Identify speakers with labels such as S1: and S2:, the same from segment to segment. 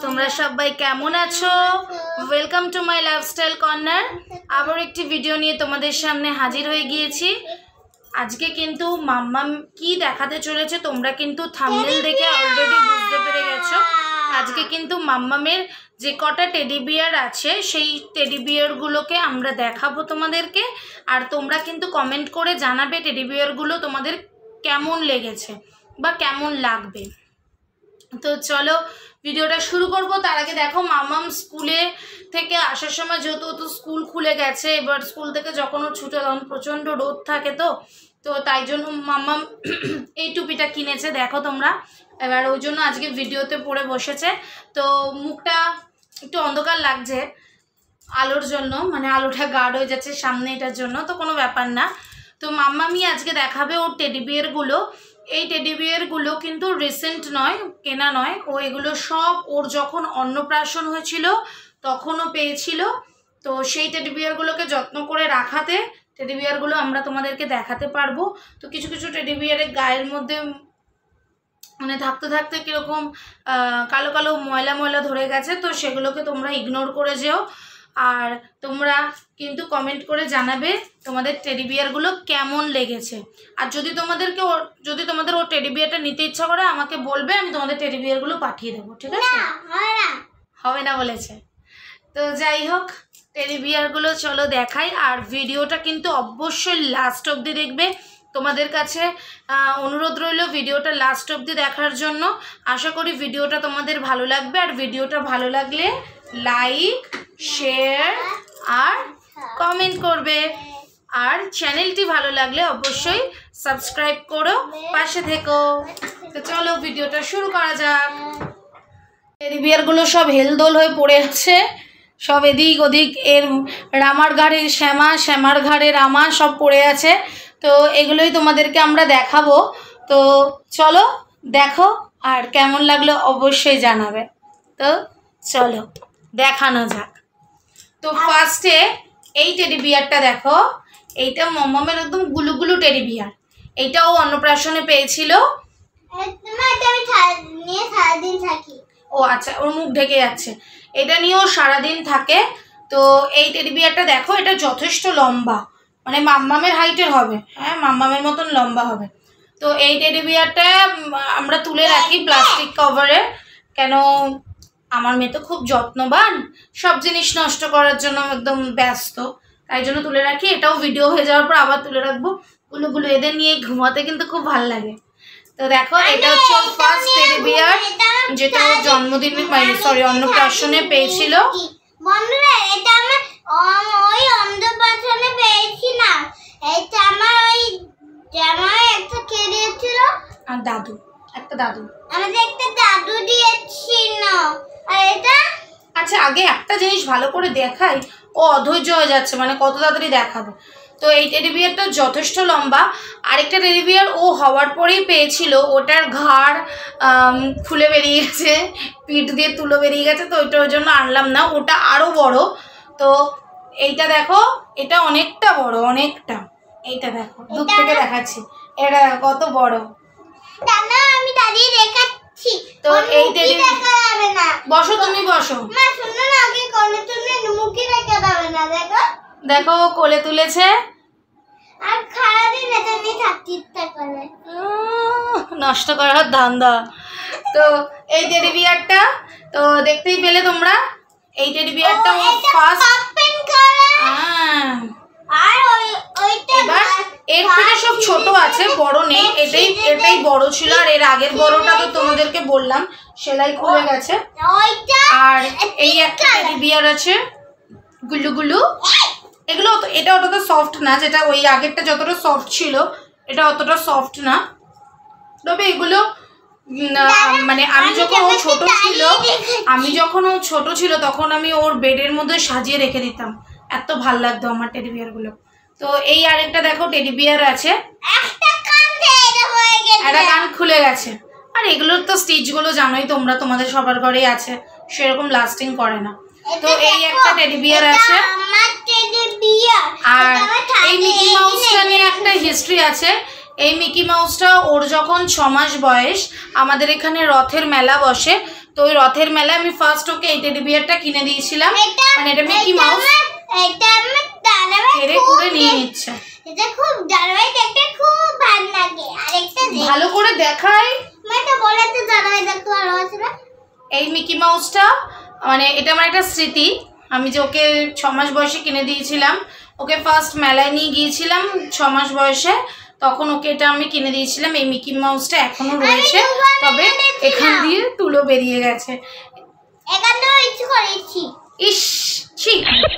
S1: তোমরা সবাই কেমন আছো? Welcome to my lifestyle corner. আবার একটি ভিডিও নিয়ে তোমাদের সামনে হাজির হয়ে গিয়েছি। আজকে কিন্তু মাম্মাম কি দেখাতে চলেছে তোমরা কিন্তু থাম্বনেল দেখে অলরেডি বুঝতে পেরে গেছো। আজকে কিন্তু মাম্মামের যে কটা টেডি বিয়ার আছে সেই টেডি বিয়ারগুলোকে আমরা দেখাবো তোমাদেরকে, আর তোমরা কিন্তু কমেন্ট করে জানাবে টেডি বিয়ারগুলো তোমাদের কেমন লেগেছে বা কেমন লাগবে। তো চলো ভিডিওটা শুরু করব। তার আগে দেখো মাম্মাম স্কুলে থেকে আসার সময় যেহেতু স্কুল খুলে গেছে, এবার স্কুল থেকে যখন ও ছুটে তখন প্রচণ্ড রোদ থাকে, তো তাই জন্য মাম্মাম এই টুপিটা কিনেছে দেখো তোমরা। এবার ওই জন্য আজকে ভিডিওতে পরে বসেছে। তো মুখটা একটু অন্ধকার লাগছে আলোর জন্য, মানে আলোটা গার্ড হয়ে যাচ্ছে সামনে, এটার জন্য তো কোনো ব্যাপার না। তো মাম্মামি আজকে দেখাবে ওর টেডি বিয়ারগুলো। এই টেডি বিয়ারগুলো কিন্তু রিসেন্ট নয়, কেনা নয়, ও এগুলো সব ওর যখন অন্নপ্রাশন হয়েছিল তখনও পেয়েছিল। তো সেই টেডি বিয়ারগুলোকে যত্ন করে রাখাতে টেডি বিয়ারগুলো আমরা তোমাদেরকে দেখাতে পারবো। তো কিছু কিছু টেডি বিয়ারের গায়ের মধ্যে মানে থাকতে থাকতে কীরকম কালো কালো ময়লা ময়লা ধরে গেছে, তো সেগুলোকে তোমরা ইগনোর করে যেও। আর তোমরা কিন্তু কমেন্ট করে জানাবে তোমাদের টেডি বিয়ারগুলো কেমন লেগেছে। আর যদি তোমাদের ওর টেডি বিয়ারটা নিতে ইচ্ছা করে আমাকে বলবে, আমি তোমাদের টেডি বিয়ারগুলো পাঠিয়ে দেবো, ঠিক আছে? হবে না বলেছে। তো যাই হোক, টেডি বিয়ারগুলো চলো দেখাই। আর ভিডিওটা কিন্তু অবশ্যই লাস্ট অবধি দেখবে। তোমাদের কাছে অনুরোধ রইল ভিডিওটা লাস্ট অবধি দেখার জন্য। আশা করি ভিডিওটা তোমাদের ভালো লাগবে। আর ভিডিওটা ভালো লাগলে লাইক, শেয়ার আর কমেন্ট করবে। আর চ্যানেলটি ভালো লাগলে অবশ্যই সাবস্ক্রাইব করো, পাশে থেকো। তো চলো ভিডিওটা শুরু করা যাক। টেডি বিয়ারগুলো সব হেলদোল হয়ে পড়ে আছে, সব এদিক ওদিক, এর রামার ঘাড়ে শ্যামা, শ্যামার ঘাড়ে রামা, সব পড়ে আছে। তো এগুলোই তোমাদেরকে আমরা দেখাবো। তো চলো দেখো, আর কেমন লাগলো অবশ্যই জানাবে। তো চলো দেখানো যাক। তো ফার্স্টে এই টেডি বিয়ারটা দেখো, এইটা মাম্মামের একদম গুলুগুলু টেডি বিয়ার। এইটাও অন্নপ্রাশনে পেয়েছিল। ও আচ্ছা, ওর মুখ ঢেকে যাচ্ছে। এটা নিয়েও সারাদিন থাকে। তো এই টেডি বিয়ারটা দেখো, এটা যথেষ্ট লম্বা, মানে মাম্মামের হাইটের হবে, হ্যাঁ মাম্মামের মতন লম্বা হবে। তো এই টেডি বিয়ারটা আমরা তুলে রাখি প্লাস্টিক কভারে, কেন আমার মেয়ে তো খুব যত্নবান, সব জিনিস নষ্ট করার জন্য একদম ব্যস্ত, তাই জন্য তুলে রাখি। এটাও ভিডিও হয়ে যাওয়ার পর আবার তুলে রাখবো। গুলো এদের নিয়ে ঘুমাতে কিন্তু খুব ভালো লাগে। তো দেখো, এটা হচ্ছে ফার্স্ট টেডি বিয়ার, যেটা ওর জন্মদিনে অন্নপ্রাশনে পেয়েছিল।
S2: বন্ধুরা, এটা আমার ওই অন্নপ্রাশনে পেয়েছি না, এটা আমার ওই জামাই একটা কে দিয়েছিল,
S1: আর দাদু, একটা দাদু
S2: আমাদের একটা দাদু দিয়েছিল। আর এটা
S1: আচ্ছা, আগে একটা জিনিস ভালো করে দেখাই, ও অধৈর্য হয়ে যাচ্ছে, মানে কত তাড়াতাড়ি দেখাবে। তো এই টেডি বিয়ারটা যথেষ্ট লম্বা। আরেকটা টেডি বিয়ার ও হওয়ার পরেই পেয়েছিল, ওটার ঘাড় খুলে বেরিয়ে গেছে, পিঠ দিয়ে তুলো বেরিয়ে গেছে, তো ওইটা ওই জন্য আনলাম না। ওটা আরও বড়। তো এইটা দেখো, এটা অনেকটা বড়, অনেকটা। এইটা দেখো, দূর থেকে দেখাচ্ছি, এটা কত বড়।
S2: আমি দাঁড়িয়ে দেখাচ্ছি।
S1: তো এই টেডি বসো, তুমি বসো।
S2: মা শুনো না, আগে কোলে তুলে মুখে রেখে দাও না। দেখো
S1: দেখো কোলে তুলেছে।
S2: আর খাওয়া দিন এটা নিয়ে থাকতে ইচ্ছা করে,
S1: নষ্ট করার ধান্দা। তো এই টেডি বিয়ারটা তো দেখতেই পেলে তোমরা। এই টেডি বিয়ারটা ফার্স্ট,
S2: আর ওইটা
S1: এবার এর থেকে সব ছোট আছে, বড় নেই। এটাই বড় ছিল। আর এর আগের বড়টা তো তোমাদেরকে বললাম সেলাই খুলে গেছে। আর এই একটা টেডি বিয়ার আছে গুলু। এগুলো এটা অতটা সফট না, যেটা ওই আগেরটা যতটা সফট ছিল এটা অতটা সফট না। তবে এগুলো মানে আমি যখন ও ছোট ছিল তখন আমি ওর বেডের মধ্যে সাজিয়ে রেখে দিতাম, এত ভাল লাগতো আমার টেডি বিয়ারগুলো। তো এই আরেকটা দেখো টেডি বিয়ার আছে, একটা কান খুলে গেছে। আর এগুলোর তো স্টিচগুলো জানোই তোমরা, তোমাদের সবার ঘরেই আছে, সেরকম লাস্টিং করে না। তো এই একটা টেডি বিয়ার আছে। আর এই মিকি মাউসটা নিয়ে একটা হিস্ট্রি আছে। এই মিকি মাউসটা ওর যখন 6 মাস বয়স, আমাদের এখানে রথের মেলা বসে, তো ওই রথের মেলায় আমি ফার্স্ট ওকে এই টেডি বিয়ারটা কিনে দিয়েছিলাম, মানে এটা মিকি মাউস।
S2: এটা আমার দাদাভাই
S1: হেরে করে নিয়ে নিচ্ছে,
S2: এটা খুব দাদাভাই দেখতে খুব ভালো লাগে। আরেকটা
S1: ভালো করে দেখাই,
S2: মানে তো বলে তো দাদাভাই দেখতে ভালো আছে না।
S1: এই মিকি মাউসটা মানে এটা আমার একটা স্মৃতি। আমি যে ওকে 6 মাস বয়সে কিনে দিয়েছিলাম, ওকে ফার্স্ট মেলায় নিয়ে গিয়েছিলাম 6 মাস বয়সে, তখন ওকে এটা আমি কিনে দিয়েছিলাম। এই মিকি মাউসটা এখনো রয়েছে, তবে এখান দিয়ে তুলো বেরিয়ে গেছে।
S2: এখানেও ইচ্ছে করেছি।
S1: ইস ছি।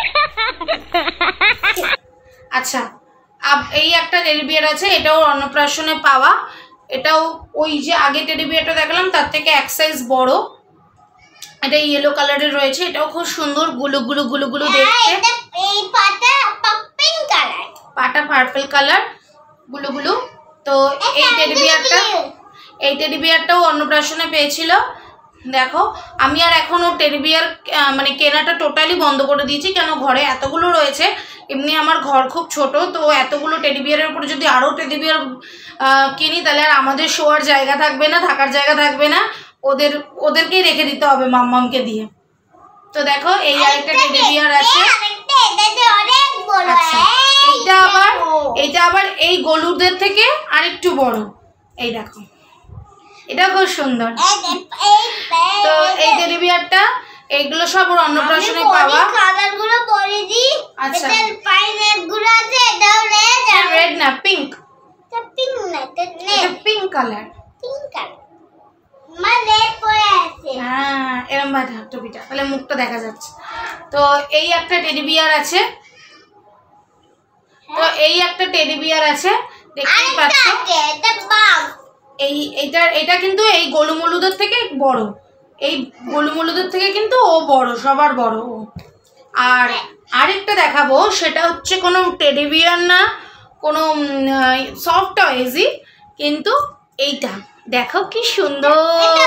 S1: আচ্ছা, এই একটা টেডি বিয়ার আছে, এটাও অন্নপ্রাশনে পাওয়া। এটাও ওই যে আগে টেডি বিয়ারটা দেখালাম তার থেকে এক সাইজ বড়। এটা ইয়েলো কালারের রয়েছে, এটাও খুব সুন্দর, গুলু গুলু গুলু গুলু দেখতে।
S2: এই পাটা পিঙ্ক কালার,
S1: পাটা পার্পল কালার, গুলু গুলু। তো এই টেডি বিয়ারটাও অন্নপ্রাশনে পেয়েছিল। দেখো, আমি আর এখনও টেডি বিয়ার মানে কেনাটা টোটালি বন্ধ করে দিয়েছি, কেন ঘরে এতগুলো রয়েছে। এমনি আমার ঘর খুব ছোট, তো এতগুলো টেডি বিয়ারের উপরে যদি আরও টেডি বিয়ার কিনি তাহলে আর আমাদের শোয়ার জায়গা থাকবে না, থাকার জায়গা থাকবে না, ওদেরকেই রেখে দিতে হবে মাম্মামকে দিয়ে। তো দেখো এই আরেকটা টেডি বিয়ার আছে। আচ্ছা, এইটা আবার এই গলুদের থেকে আরেকটু বড়। এই দেখো, এটা খুব সুন্দর। তো এই টেডি বিয়ারটা, এইগুলো সব ওর অন্নপ্রাশনে পাওয়া।
S2: কালারগুলো বলে দি।
S1: আচ্ছা,
S2: এটার পাইনেগুলো আছে, এটাও
S1: রেড না পিঙ্ক।
S2: এটা পিঙ্ক না,
S1: এটা পিঙ্ক কালার।
S2: পিঙ্ক কালার মানে পরে আছে।
S1: হ্যাঁ, এরকম ভাবে টুপিটা, তাহলে মুখটা দেখা যাচ্ছে। তো এই একটা টেডি বিয়ার আছে, দেখতেই পাচ্ছ। এটা কিন্তু এই গোলুমলুদের থেকে বড়, এই গোলুমলুদের থেকে কিন্তু ও বড়, সবার বড়। আর আরেকটা দেখাবো, সেটা হচ্ছে কোনো টেডি বিয়ার না, কোনো সফট টয়েজই, কিন্তু এইটা দেখো কি সুন্দর।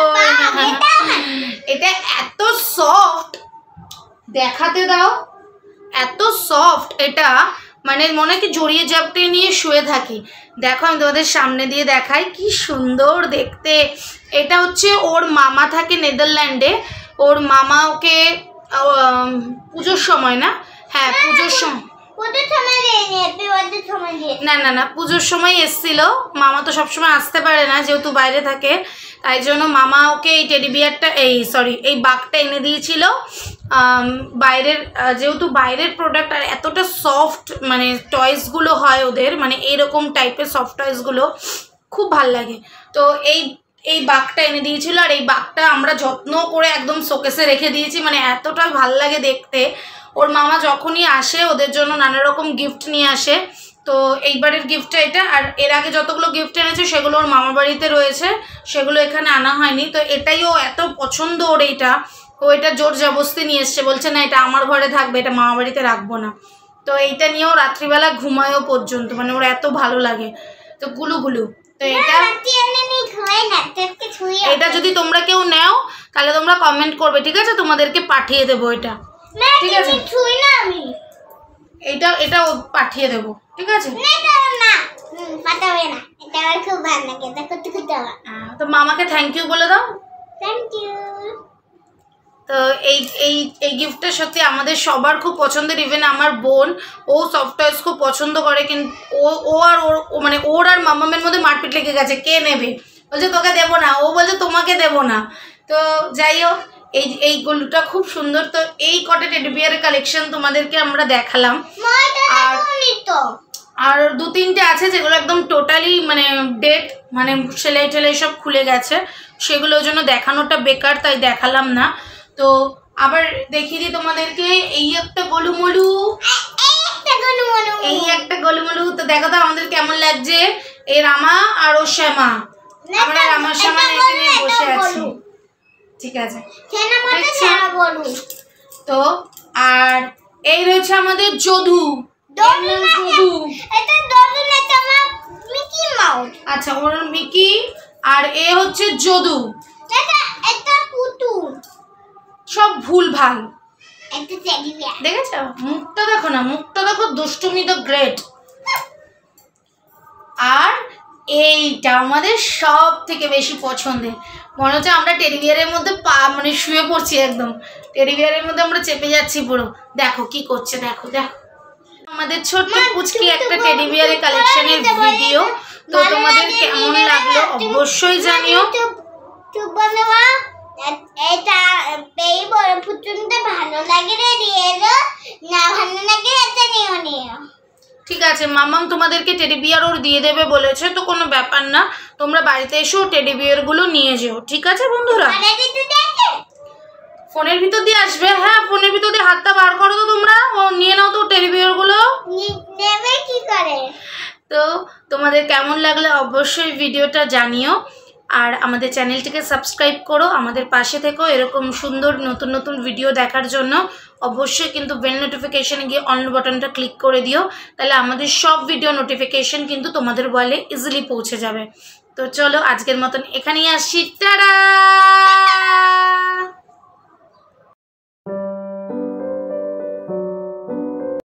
S1: এটা এত সফট, দেখাতে দাও, এত সফট। এটা মানে মনে কি জড়িয়ে জাপটে নিয়ে শুয়ে থাকি। দেখো, আমি তোমাদের সামনে দিয়ে দেখাই, কি সুন্দর দেখতে। এটা হচ্ছে ওর মামা থাকে নেদারল্যান্ডে, ওর মামা ওকে পুজোর সময়, না হ্যাঁ পুজোর সময়, না পুজোর সময় এসছিল। মামা তো সবসময় আসতে পারে না, যেহেতু বাইরে থাকে, তাই জন্য মামা ওকে এই টেডি বিয়ারটা এই বাঘটা এনে দিয়েছিল। বাইরের, যেহেতু বাইরের প্রোডাক্ট, আর এতটা সফট মানে টয়েসগুলো হয় ওদের, মানে এইরকম টাইপের সফট টয়েসগুলো খুব ভাল লাগে। তো এই বাঘটা এনে দিয়েছিল, আর এই বাঘটা আমরা যত্ন করে একদম শোকেসে রেখে দিয়েছি, মানে এতটা ভাল লাগে দেখতে। ওর মামা যখনই আসে ওদের জন্য নানা রকম গিফট নিয়ে আসে। তো এইবারের গিফটটা এটা, আর এর আগে যতগুলো গিফট এনেছে সেগুলো ওর মামার বাড়িতে রয়েছে, সেগুলো এখানে আনা হয়নি। তো এটাই ও এত পছন্দ ওর, ও এটা জোর জবরদস্তি নিয়ে এসছে, বলছে না এটা আমার ঘরে থাকবে, এটা মামা বাড়িতে রাখবো না। তো এইটা নিয়েও রাত্রিবেলা ঘুমায়ও পর্যন্ত, মানে ওর এত ভালো লাগে। তো গুলু গুলু, তো এটা যদি তোমরা কেউ নেও তাহলে তোমরা কমেন্ট করবে, ঠিক আছে? তোমাদেরকে পাঠিয়ে দেবো এটা, ঠিক আছে? এটা পাঠিয়ে দেবো, ঠিক আছে? তো মামাকে থ্যাংক ইউ বলে দাও।
S2: Thank you.
S1: তো এই গিফটটা সত্যি আমাদের সবার খুব পছন্দের। ইভেন আমার বোন, ও সফট টয়েস খুব পছন্দ করে, কিন্তু ও আর মানে ওর আর মামামের মধ্যে মারপিট লেগে গেছে, কে নেবে। বলছে তোকে দেবো না, ও বলছে তোমাকে দেবো না। তো যাই হোক, এই গলুটা খুব সুন্দর। তো এই কটা টেডি বিয়ারের কালেকশন তোমাদেরকে আমরা দেখালাম, আর 2-3টে আছে যেগুলো একদম টোটালি মানে ডেট, মানে সেলাই টেলাই সব খুলে গেছে, সেগুলোর জন্য দেখানোটা বেকার, তাই দেখালাম না। তো আবার দেখিয়ে দিই তোমাদেরকে, এই একটা গোলুমলু, তো দেখো তো আমাদের কেমন লাগছে। এই রামা আর ও শ্যামা, আমরা রামা শ্যামা নিয়ে বসে আছি, ঠিক আছে? তো আর এই রয়েছে আমাদের যদু। আচ্ছা, ওর মিকি, আর এ হচ্ছে যদু। সব ভুল ভাল, দেখেছ? মুখটা দেখো না, মুখটা দেখো, দুষ্টুমি দ্য গ্রেট। আর এইটা আমাদের সব থেকে বেশি পছন্দের। মনে হচ্ছে আমরা টেডি বিয়ারের মধ্যে মানে শুয়ে পড়ছি, একদম টেডি বিয়ারের মধ্যে আমরা চেপে যাচ্ছি পুরো। দেখো কি করছে, দেখো দেখো আমাদের ছোট্ট পুচকি একটা টেডি বিয়ারের কালেকশনের ভিডিও। তো তোমাদের কেমন লাগলো অবশ্যই জানিও।
S2: এটা পেই বড় পুতুনটা ভালো লাগে রে, দিয়ে দাও, না ভালো লাগে এটা নিও।
S1: ঠিক আছে, মাম্মাম তোমাদেরকে টেডি বিয়ারও দিয়ে দেবে বলেছে, তো কোনো ব্যাপার না, তোমরা বাড়িতে এসেও টেডি বিয়ারগুলো নিয়ে যেও। ঠিক আছে বন্ধুরা, ফোনের ভিতর দিয়ে আসবে। হ্যাঁ, ফোনের ভিতর দিয়ে হাতটা বার করো তো তোমরা, ও নিয়ে নাও তো টেডি বিয়ারগুলো।
S2: নেবে কি করে?
S1: তো তোমাদের কেমন লাগলো অবশ্যই ভিডিওটা জানিও, আর আমাদের চ্যানেলটিকে সাবস্ক্রাইব করো, আমাদের পাশে থেকো এরকম সুন্দর নতুন নতুন ভিডিও দেখার জন্য। অবশ্যই কিন্তু বেল নোটিফিকেশানে গিয়ে অন বাটনটা ক্লিক করে দিও, তাহলে আমাদের সব ভিডিও নোটিফিকেশান কিন্তু তোমাদের মোবাইলে ইজিলি পৌঁছে যাবে। তো চলো আজকের মতন এখানেই আসছি, টাটা।